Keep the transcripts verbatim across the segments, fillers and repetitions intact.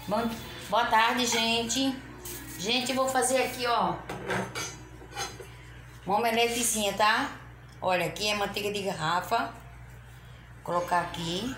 Bom, boa tarde, gente. Gente, eu vou fazer aqui, ó, uma omeletezinha, tá? Olha, aqui é manteiga de garrafa. Vou colocar aqui.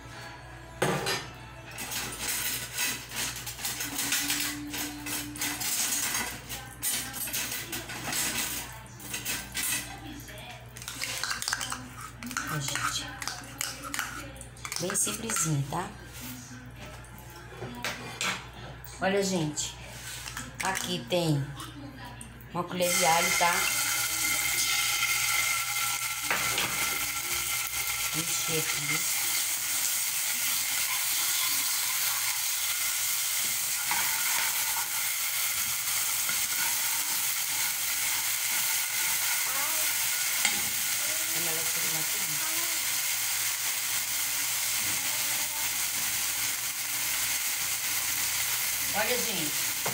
Ai, gente. Bem simplesinho, tá? Olha, gente. Aqui tem uma colher de alho, tá? Mexer aqui. Olha, gente,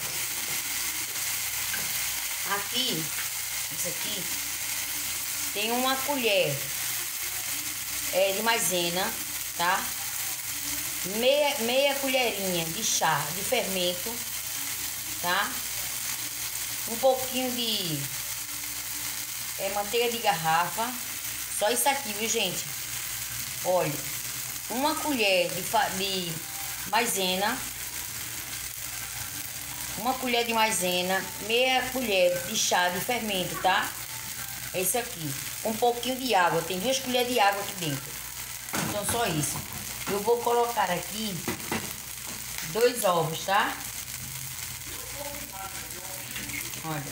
aqui, isso aqui, tem uma colher é, de maisena, tá? Meia, meia colherinha de chá de fermento, tá? Um pouquinho de é, manteiga de garrafa, só isso aqui, viu, gente? Olha, uma colher de, de maisena, uma colher de maisena, meia colher de chá de fermento, tá? É isso aqui. Um pouquinho de água. Tem duas colheres de água aqui dentro. Então, só isso. Eu vou colocar aqui dois ovos, tá? Olha.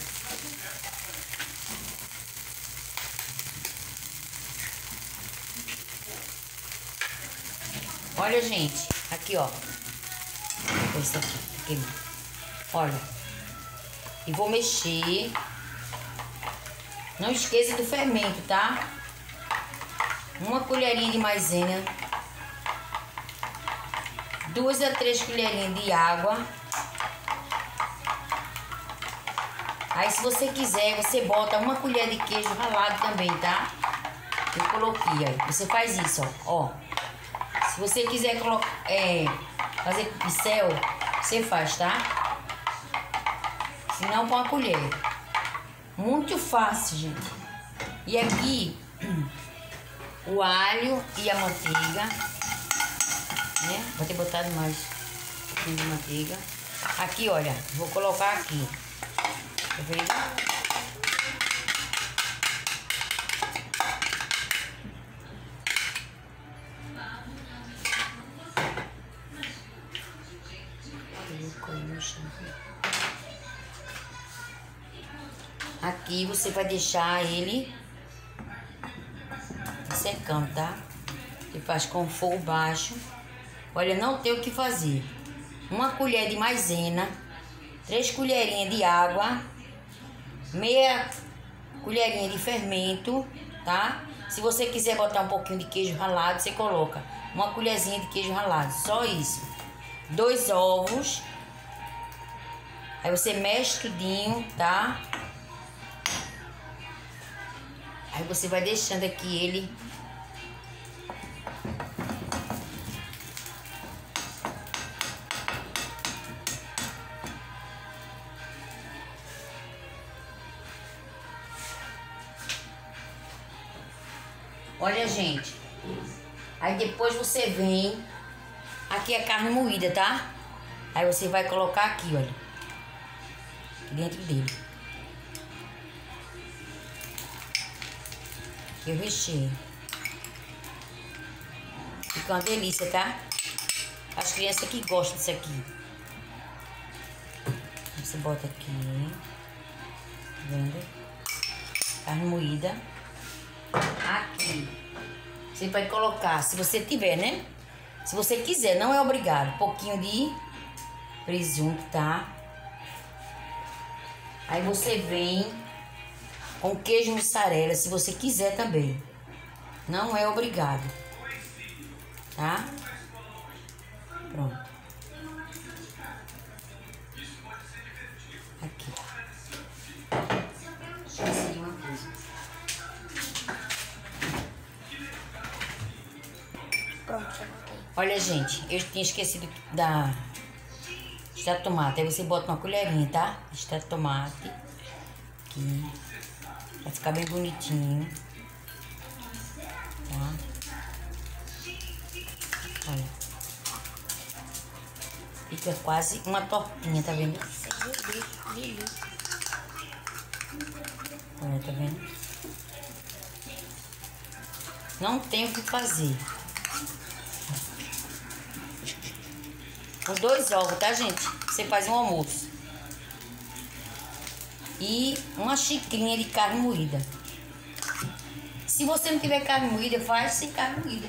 Olha, gente. Aqui, ó. Esse aqui. Aqui. Olha, e vou mexer. Não esqueça do fermento, tá? Uma colherinha de maisena, duas a três colherinhas de água. Aí, se você quiser, você bota uma colher de queijo ralado também, tá? Eu coloquei aí. Você faz isso, ó. ó. Se você quiser colocar, é, fazer pincel, você faz, tá? Se não, com a colher. Muito fácil, gente. E aqui, o alho e a manteiga, né? Vou ter botado mais um pouquinho de manteiga. Aqui, olha, vou colocar aqui. Tá vendo? Aqui você vai deixar ele secando, tá? Você faz com fogo baixo. Olha, não tem o que fazer. Uma colher de maisena, três colherinhas de água, meia colherinha de fermento, tá? Se você quiser botar um pouquinho de queijo ralado, você coloca uma colherzinha de queijo ralado, só isso. Dois ovos. Aí você mexe tudinho, tá? Aí você vai deixando aqui ele olha, gente. Aí depois você vem. Aqui é carne moída, tá? Aí você vai colocar aqui, olha, aqui dentro dele. Eu recheio. Fica uma delícia, tá? As crianças que gostam disso aqui. Você bota aqui. Tá vendo? Carne moída. Aqui. Você vai colocar, se você tiver, né? Se você quiser, não é obrigado. Um pouquinho de presunto, tá? Aí você vem com queijo mussarela, se você quiser também. Não é obrigado. Tá? Pronto. Aqui. Deixa eu ver uma coisa. Pronto, já botei. Olha, gente, eu tinha esquecido da extrato de tomate. Aí você bota uma colherinha, tá? Extrato de tomate. Aqui. Vai ficar bem bonitinho. Tá? Olha. Fica quase uma tortinha, tá vendo? Olha, tá vendo? Não tem o que fazer. Com dois ovos, tá, gente? Você faz um almoço. E uma xicrinha de carne moída. Se você não tiver carne moída, faz sem carne moída.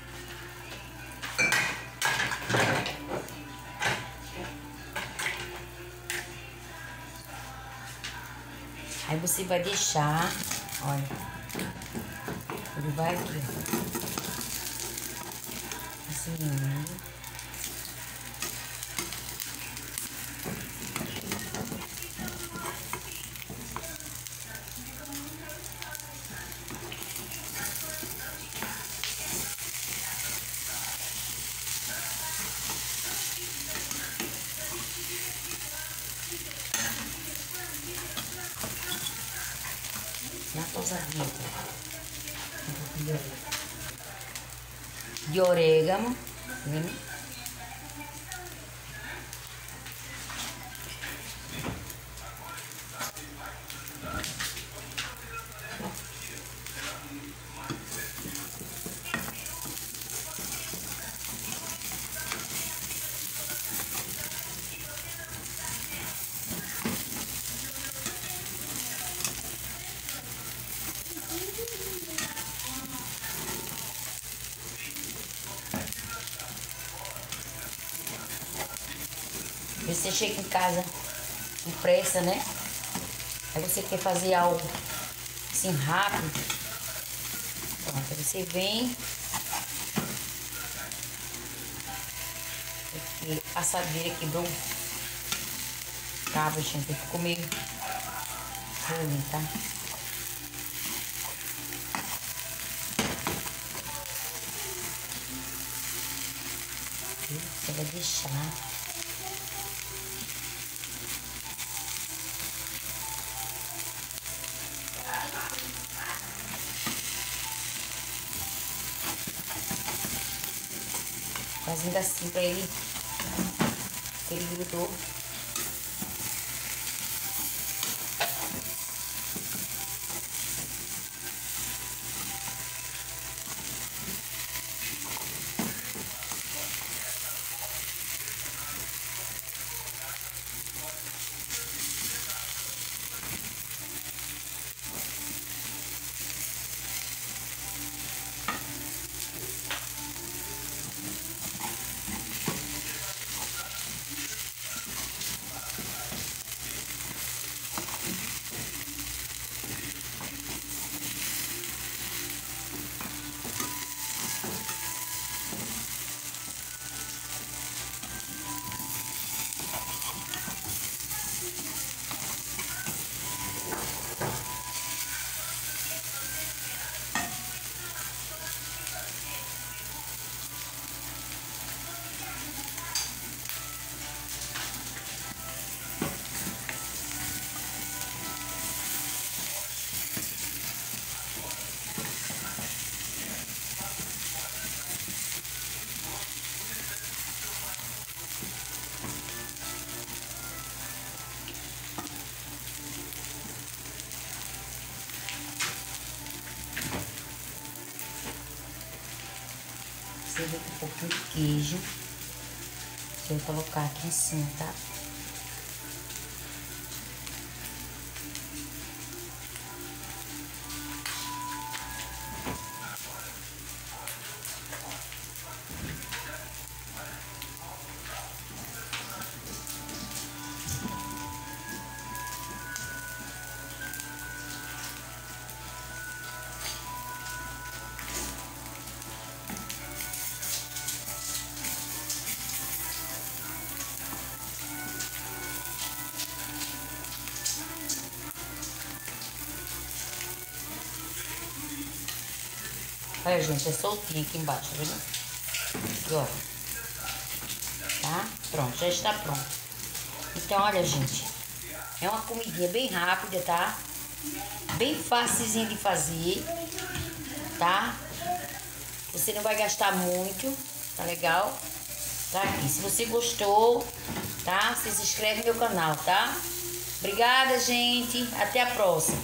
Aí você vai deixar, olha, ele vai aqui, assim, na tosadinha, um pouquinho de orégano, tá vendo? Você chega em casa com pressa, né? Aí você quer fazer algo assim rápido. Pronto, aí você vem. Aqui, a assadeira quebrou um cabo, gente. Ficou meio ruim, tá? Você vai deixar. Fazendo assim pra ele, ele grudou. Você vê com um pouquinho de queijo. Você vai colocar aqui em cima, tá? Olha, gente, é soltinho aqui embaixo, tá vendo? Aqui, ó. Tá? Pronto, já está pronto. Então, olha, gente, é uma comidinha bem rápida, tá? Bem facilzinha de fazer, tá? Você não vai gastar muito, tá legal? Tá aqui. Se você gostou, tá? Você se inscreve no meu canal, tá? Obrigada, gente. Até a próxima.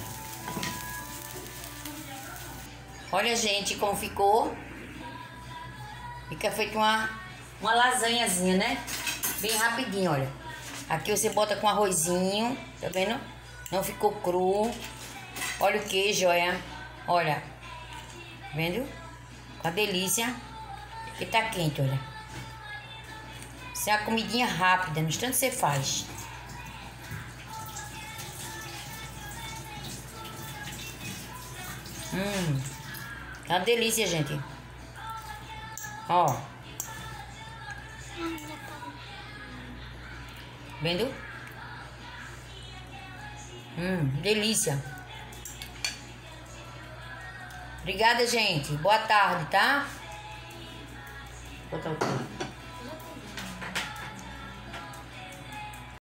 Olha, gente, como ficou. Fica feito uma, uma lasanhazinha, né? Bem rapidinho, olha. Aqui você bota com arrozinho, tá vendo? Não ficou cru. Olha o queijo, olha. Olha. Vendo? Uma delícia. Que tá quente, olha. Isso é uma comidinha rápida, no instante você faz. Hum. É uma delícia, gente. Ó. Vendo? Hum, delícia. Obrigada, gente. Boa tarde, tá? Vou botar o